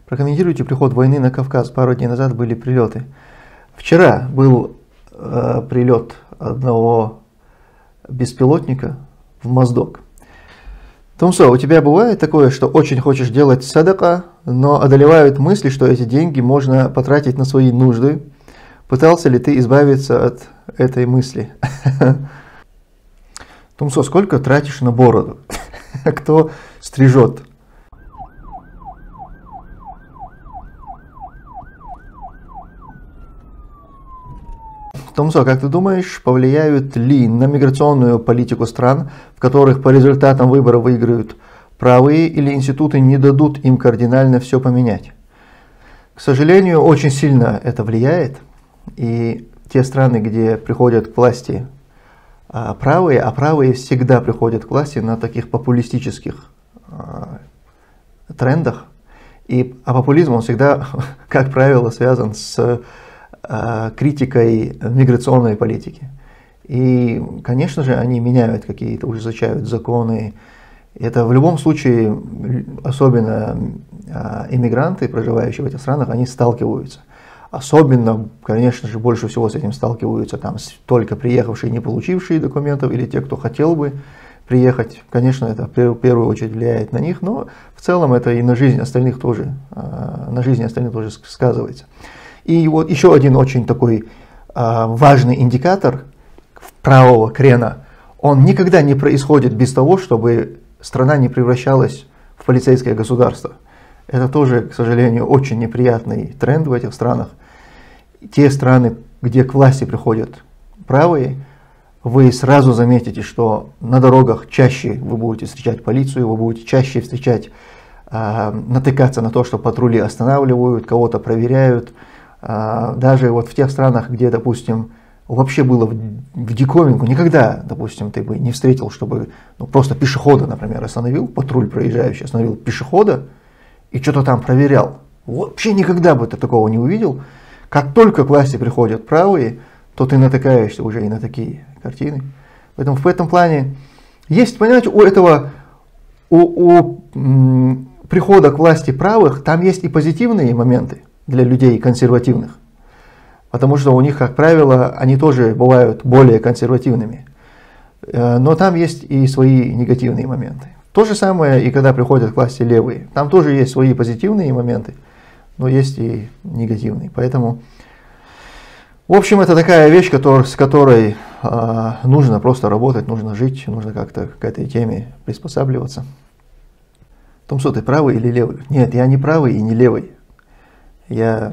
Прокомментируйте приход войны на Кавказ. Пару дней назад были прилеты. Вчера был прилет одного беспилотника в Моздок. Тумсо, у тебя бывает такое, что очень хочешь делать садака, но одолевают мысли, что эти деньги можно потратить на свои нужды? Пытался ли ты избавиться от этой мысли? Тумсо, сколько тратишь на бороду? Кто стрижет? Тумсо, как ты думаешь, повлияют ли на миграционную политику стран, в которых по результатам выборов выиграют правые, или институты не дадут им кардинально все поменять? К сожалению, очень сильно это влияет. И те страны, где приходят к власти правые, а правые всегда приходят к власти на таких популистических трендах. А популизм, он всегда, как правило, связан с критикой миграционной политики. И, конечно же, они меняют какие-то, ужесточают законы. Это в любом случае, особенно иммигранты, проживающие в этих странах, они сталкиваются. Особенно, конечно же, больше всего с этим сталкиваются там только приехавшие, не получившие документов, или те, кто хотел бы приехать. Конечно, это в первую очередь влияет на них, но в целом это и на жизнь остальных тоже, сказывается. И вот еще один очень такой важный индикатор правого крена, он никогда не происходит без того, чтобы страна не превращалась в полицейское государство. Это тоже, к сожалению, очень неприятный тренд в этих странах. Те страны, где к власти приходят правые, вы сразу заметите, что на дорогах чаще вы будете встречать полицию, вы будете чаще натыкаться на то, что патрули останавливают, кого-то проверяют. Даже вот в тех странах, где, допустим, вообще было в диковинку, никогда, допустим, ты бы не встретил, чтобы просто пешехода, например, остановил, патруль проезжающий остановил пешехода и что-то там проверял. Вообще никогда бы ты такого не увидел. Как только к власти приходят правые, то ты натыкаешься уже и на такие картины. Поэтому в этом плане есть, понимаете, у прихода к власти правых там есть и позитивные моменты для людей консервативных, потому что у них, как правило, они тоже бывают более консервативными. Но там есть и свои негативные моменты. То же самое и когда приходят к власти левые. Там тоже есть свои позитивные моменты, но есть и негативные. Поэтому, в общем, это такая вещь, с которой нужно просто работать, нужно жить, нужно как-то к этой теме приспосабливаться. Тумсо, ты правый или левый? Нет, я не правый и не левый. Я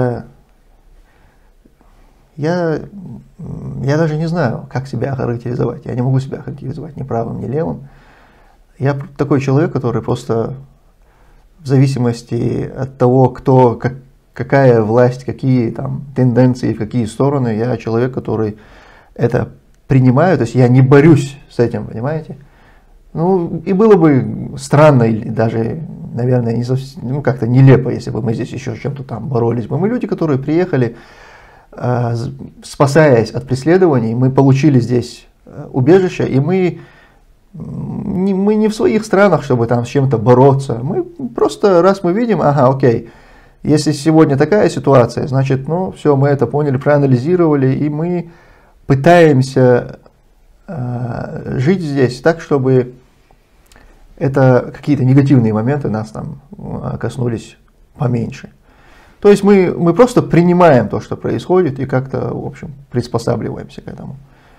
даже не знаю, как себя характеризовать. Я не могу себя характеризовать ни правым, ни левым. Я такой человек, который просто в зависимости от того, какая власть, какие там тенденции, в какие стороны, я человек, который это принимаю, то есть я не борюсь с этим, понимаете? Ну, и было бы странно, или даже, наверное, не совсем, как-то нелепо, если бы мы здесь еще чем-то там боролись бы. Мы люди, которые приехали, спасаясь от преследований, мы получили здесь убежище, и мы не в своих странах, чтобы там с чем-то бороться. Мы просто, раз мы видим, ага, окей, если сегодня такая ситуация, значит, ну, все, мы это поняли, проанализировали, и мы пытаемся жить здесь так, чтобы это какие-то негативные моменты нас там коснулись поменьше. То есть мы просто принимаем то, что происходит, и как-то, в общем, приспосабливаемся к этому.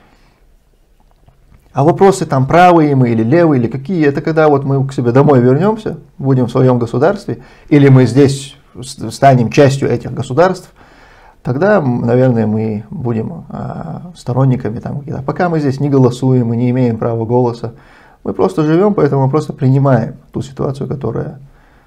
А вопросы там правые мы или левые, или какие, это когда вот мы к себе домой вернемся, будем в своем государстве, или мы здесь станем частью этих государств, тогда, наверное, мы будем сторонниками там какие-то. Пока мы здесь не голосуем, мы не имеем права голоса, мы просто живем, поэтому мы просто принимаем ту ситуацию, которая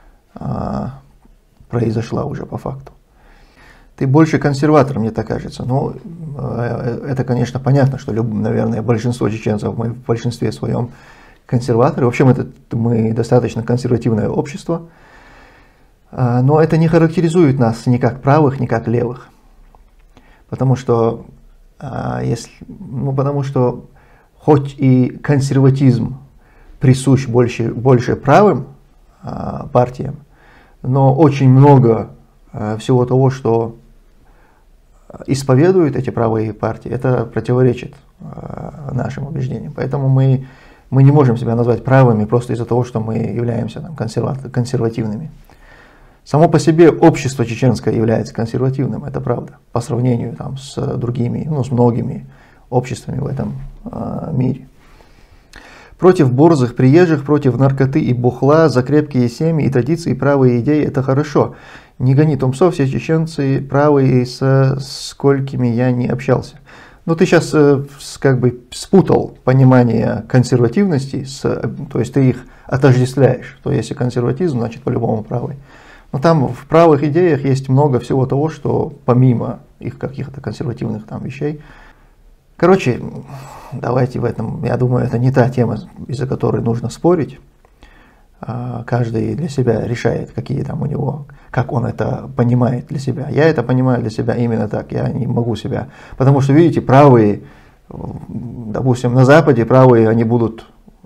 произошла уже по факту. Ты больше консерватор, мне так кажется. Ну, это, конечно, понятно, что, наверное, большинство чеченцев, мы в большинстве своем консерваторы. В общем, мы достаточно консервативное общество, но это не характеризует нас ни как правых, ни как левых. Потому что хоть и консерватизм присущ больше правым партиям, но очень много всего того, что исповедуют эти правые партии, это противоречит нашим убеждениям. Поэтому мы не можем себя назвать правыми просто из-за того, что мы являемся там, консервативными. Само по себе общество чеченское является консервативным, это правда, по сравнению там, с другими, с многими обществами в этом мире. Против борзых приезжих, против наркоты и бухла, за крепкие семьи и традиции, правые идеи – это хорошо. Не гони Тумсо, все чеченцы правые, со сколькими я не общался. Но ты сейчас как бы спутал понимание консервативности, то есть ты их отождествляешь. То есть если консерватизм, значит по-любому правый. Но там в правых идеях есть много всего того, что помимо их каких-то консервативных там вещей. Короче, давайте в этом, я думаю, это не та тема, из-за которой нужно спорить. Каждый для себя решает, какие там у него, как он это понимает для себя. Я это понимаю для себя именно так, я не могу себя. Потому что, видите, правые, допустим, на Западе правые, они будут,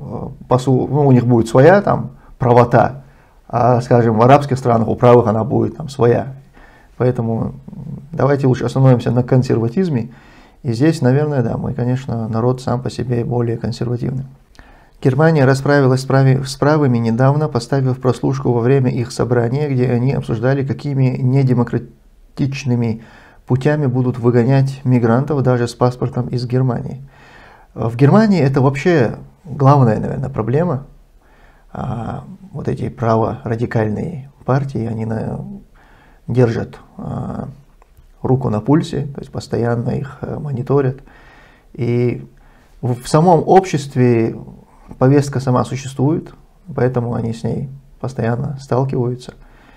у них будет своя там правота, а, скажем, в арабских странах у правых она будет там своя. Поэтому давайте лучше остановимся на консерватизме. И здесь, наверное, да, мы, конечно, народ сам по себе более консервативный. Германия расправилась с правыми недавно, поставив прослушку во время их собрания, где они обсуждали, какими недемократичными путями будут выгонять мигрантов даже с паспортом из Германии. В Германии это вообще главная, наверное, проблема. Вот эти праворадикальные партии, они держат руку на пульсе, то есть постоянно их мониторят. И в самом обществе повестка сама существует, поэтому они с ней постоянно сталкиваются.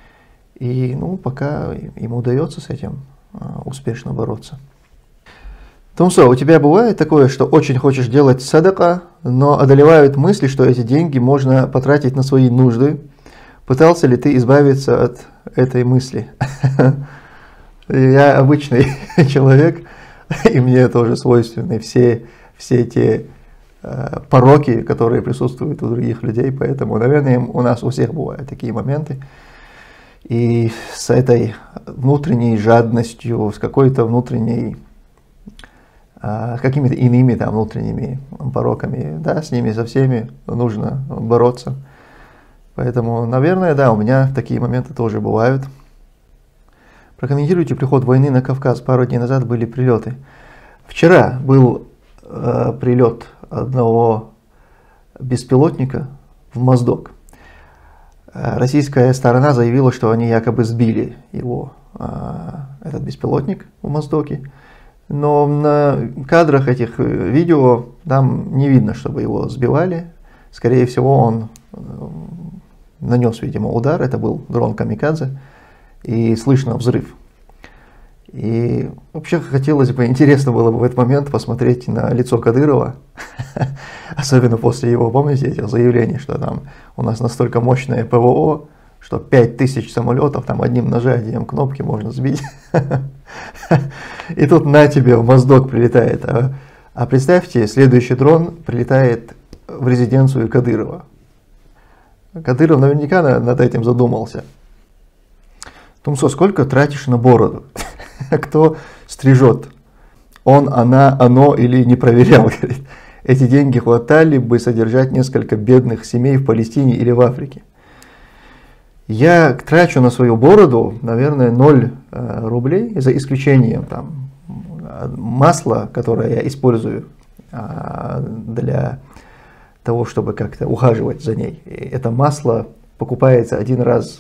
И пока им удается с этим успешно бороться. Тумсо, у тебя бывает такое, что очень хочешь делать садака, но одолевают мысли, что эти деньги можно потратить на свои нужды? Пытался ли ты избавиться от этой мысли? Я обычный человек, и мне тоже свойственны все те пороки, которые присутствуют у других людей, поэтому, наверное, у нас у всех бывают такие моменты. И с этой внутренней жадностью, с какой-то внутренней, с какими-то иными там внутренними пороками, да, с ними со всеми нужно бороться. Поэтому, наверное, да, у меня такие моменты тоже бывают. Прокомментируйте приход войны на Кавказ. Пару дней назад были прилеты. Вчера был прилет одного беспилотника в Моздок. Российская сторона заявила, что они якобы сбили этот беспилотник в Моздоке. Но на кадрах этих видео там не видно, чтобы его сбивали. Скорее всего, он нанес, видимо, удар. Это был дрон «Камикадзе». И слышно взрыв. И вообще хотелось бы, интересно было бы в этот момент посмотреть на лицо Кадырова, особенно после его, помните, этих заявлений, что там у нас настолько мощное ПВО, что 5000 самолетов там одним нажатием кнопки можно сбить. И тут на тебе в Моздок прилетает. А представьте, следующий дрон прилетает в резиденцию Кадырова. Кадыров наверняка над этим задумался. Тумсо, сколько тратишь на бороду? Кто стрижет? Он, она, оно или не проверял? Эти деньги хватали бы содержать несколько бедных семей в Палестине или в Африке. Я трачу на свою бороду, наверное, 0 рублей, за исключением там, масла, которое я использую для того, чтобы как-то ухаживать за ней. Это масло покупается один раз,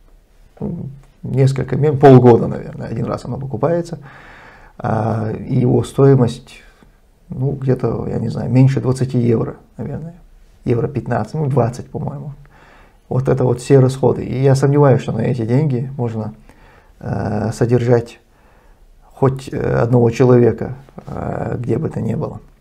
полгода, наверное, один раз оно покупается. И его стоимость, где-то, я не знаю, меньше 20 евро, наверное. Евро 15, 20, по-моему. Вот это вот все расходы. И я сомневаюсь, что на эти деньги можно содержать хоть одного человека, где бы то ни было.